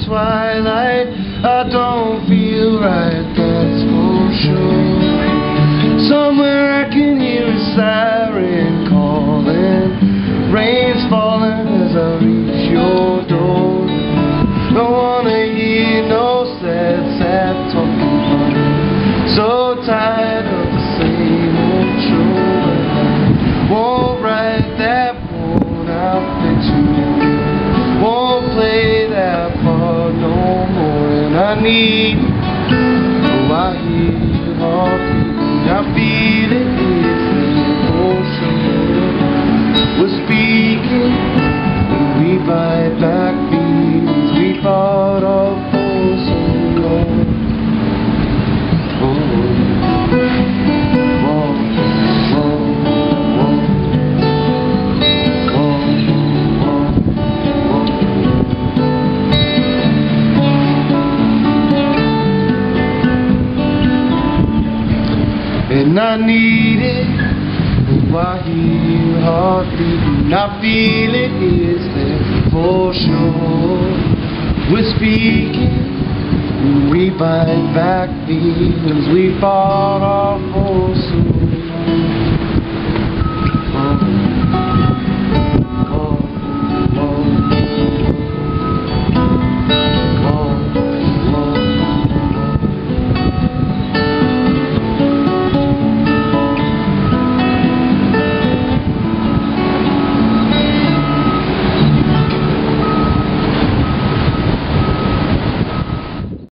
twilight, I don't feel right, that's for sure. Somewhere I can hear a siren calling, rain's falling as I reach your door. Don't wanna hear no sad, sad talking about it. So tired of the same old show. Won't write that one out picture, won't play that part no more. And I need, oh, I hear your heart beating, I feel it, it's the emotion. We're speaking, and we bite back feelings we fought off for so long. And I need it, oh, I hear your heart beating, I feel it, it's there for sure. We're speaking, and we bite back feelings we fought off for so long.